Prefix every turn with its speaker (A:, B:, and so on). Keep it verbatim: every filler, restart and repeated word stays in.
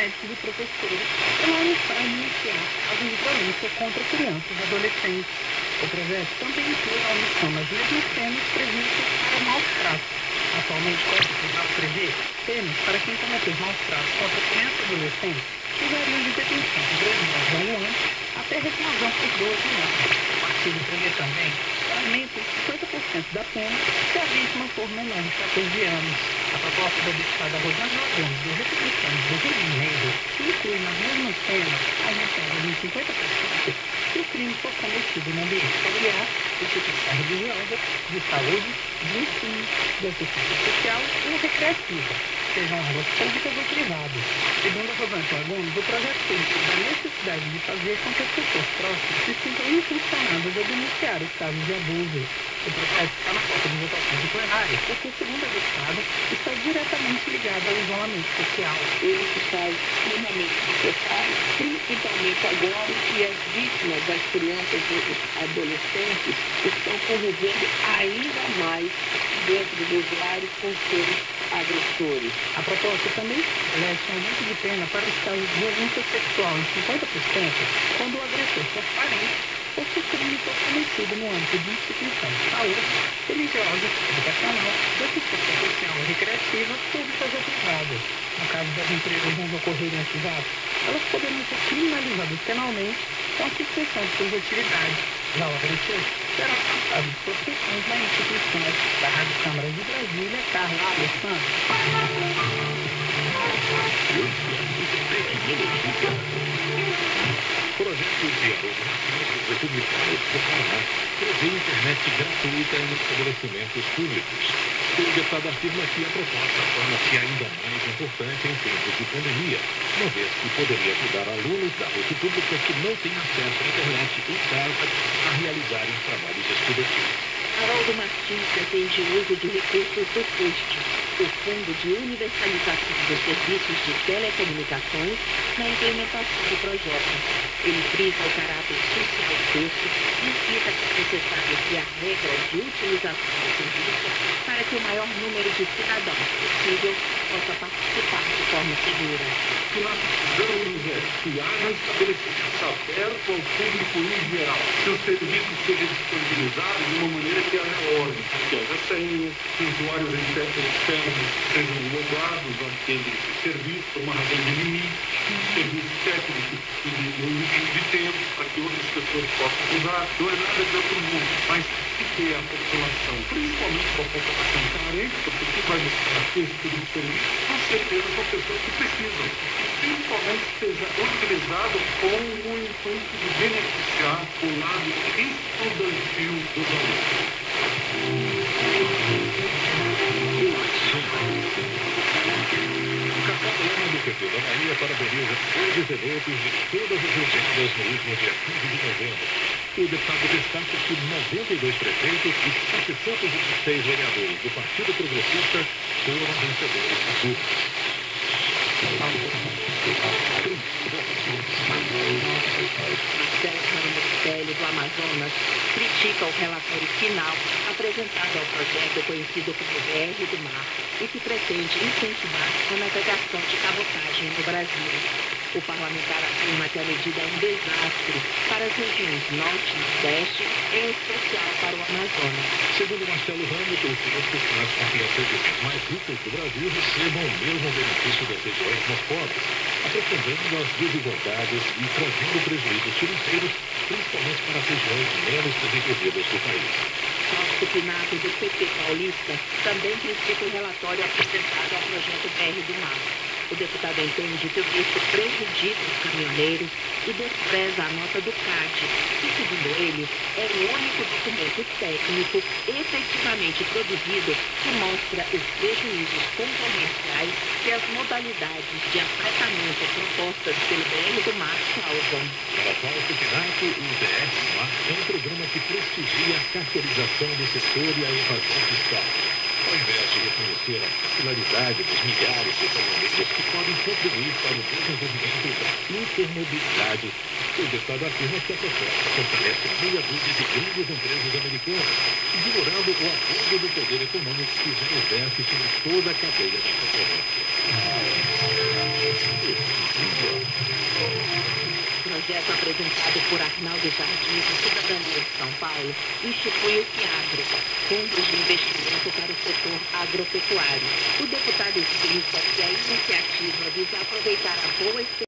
A: médicos e professores clamaram para iniciar atos de violência contra crianças e adolescentes. O projeto também inclui a omissão das mesmas penas previstas para maus tratos. Atualmente, o Código Penal prevê penas para quem cometeu maus tratos contra crianças e adolescentes que variam de detenção de dois meses a um ano até reclusão por doze anos. O artigo prevê também o aumento de cinquenta por cento da pena se a vítima for menor de quatorze anos. A proposta da deputada Rosângela Gomes, do Republicanos do Rio de Janeiro, inclui nas mesmas penas a reserva de cinquenta por cento se o crime for cometido no ambiente familiar, instituição religiosa, de saúde, de ensino, de assistência social ou recreativa, sejam elas públicas ou privadas. Segundo a Rosângela Gomes, o projeto tem a necessidade de fazer com que as pessoas próximas se sintam impulsionadas a denunciar os casos de abuso. O projeto está na pauta de votação de plenária, porque, segundo a deputada, está diretamente ligado ao isolamento social.
B: Ele se faz extremamente necessário, principalmente agora que as vítimas, as crianças e os adolescentes, estão convivendo ainda mais dentro dos lares com seus agressores.
A: A proposta também estabelece um aumento de pena para os casos de violência sexual em cinquenta por cento quando o agressor for parente ou se o crime for cometido no âmbito de instituição de saúde, religiosa, educacional, de assistência social e recreativa, públicas ou privadas. No caso das empresas onde ocorrerem esses atos, elas poderão ser criminalizadas penalmente com a suspensão de suas atividades. Já o agressor será passado de proteções na instituição. Da Rádio Câmara de Brasília, Carla Alessandro.
C: Projeto de Arrendamentos Republicanos do Paraná prevê internet gratuita em estabelecimentos públicos. O deputado afirma que a proposta torna-se ainda mais importante em tempos de pandemia, uma vez que poderia ajudar alunos da rede pública que não têm acesso à internet em casa a realizarem trabalhos estudantis.
B: Haroldo Martins pretende o uso de recursos do FUST, o Fundo de Universalização dos Serviços de Telecomunicações, na implementação do projeto. Ele frisa o caráter social do texto e cita que é necessário criar regras de utilização do serviço para que o maior número de cidadãos possível possa participar de forma segura.
D: O que nós precisamos é que haja estabelecimentos abertos ao público em geral, que o serviço seja disponibilizado de uma maneira que haja ordem, que haja senha, que usuários externos sejam logados àquele serviço por uma razão de limite, serviço técnico e de limite de tempo para que outras pessoas possam usar. Não é nada de outro mundo, mas que a população, principalmente a população carente, porque que vai buscar esse tipo de serviço, com certeza são pessoas que precisam, principalmente seja utilizado com o intuito de beneficiar o lado estudantil dos alunos.
C: Capitão do P T da Bahia parabeniza todos os eleitos de todas as legendas no último dia quinze de novembro. O deputado destaca que noventa e dois prefeitos e setecentos e dezesseis vereadores do Partido Progressista foram vencedores das urnas.
B: Marcelo Ministério do Amazonas critica o relatório final apresentado ao projeto conhecido como B R do Mar e que pretende incentivar a navegação de cabotagem no Brasil. O parlamentar afirma que a medida é um desastre para as regiões norte e nordeste, em especial para o Amazonas.
C: Segundo Marcelo Ramos, o texto faz com que as regiões mais ricas do Brasil recebam o mesmo benefício das regiões mais pobres, aprofundando as desigualdades e trazendo prejuízos financeiros, principalmente para as regiões menos desenvolvidas do país.
B: Fausto Pinato, do P T paulista, também critica o relatório apresentado ao projeto B R do Mar. O deputado entende que o texto prejudica os caminhoneiros e despreza a nota do C A D, que, segundo ele, é o único documento técnico efetivamente produzido que mostra os prejuízos concorrenciais que as modalidades de afretamento propostas pelo B R do Mar causam.
C: Para Fausto Pinato, o B R do Mar é um programa que prestigia a cartelização do setor e a evasão fiscal. Ao invés de reconhecer a capilaridade dos milhares de caminhoneiros que podem contribuir para o desenvolvimento da intermobilidade, o deputado afirma que a proposta fortalece meia dúzia de grandes empresas americanas, ignorando o abuso do poder econômico que já exerce sobre toda a cadeia da concorrência.
B: projeto apresentado por Arnaldo Jardim, do Cidadania de São Paulo, institui o FIAGRO, Fundo de Investimento para o Setor Agropecuário. O deputado explica que a iniciativa visa aproveitar a boa experiência